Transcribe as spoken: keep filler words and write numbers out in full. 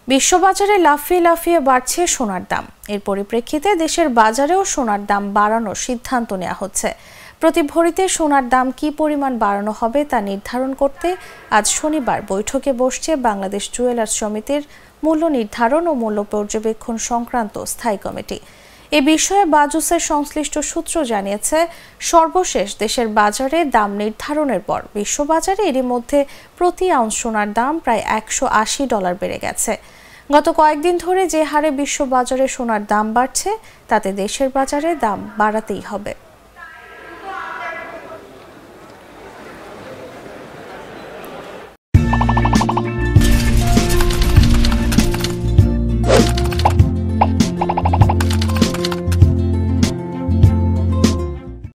বিশ্ববাজারে লাফিয়ে লাফিয়ে বাড়ছে সোনার দাম। এর পরিপ্রেক্ষিতে দেশের বাজারেও সোনার দাম বাড়ানোর সিদ্ধান্ত নেওয়া হচ্ছে। প্রতি ভরিতে সোনার দাম কী পরিমাণ বাড়ানো হবে তা নির্ধারণ করতে আজ শনিবার বৈঠকে বসছে বাংলাদেশ জুয়েলার্স সমিতির মূল্য নির্ধারণ ও মূল্য পর্যবেক্ষণ সংক্রান্ত স্থায়ী কমিটি। এ বিষয়ে বাজুসের সংশ্লিষ্ট সূত্র জানিয়েছে, সর্বশেষ দেশের বাজারে দাম নির্ধারণের পর বিশ্ববাজারে এরই মধ্যে প্রতি আউন্স সোনার দাম প্রায় একশো আশি ডলার বেড়ে গেছে। গত কয়েকদিন ধরে যে হারে বিশ্ববাজারে সোনার দাম বাড়ছে, তাতে দেশের বাজারে দাম বাড়াতেই হবে।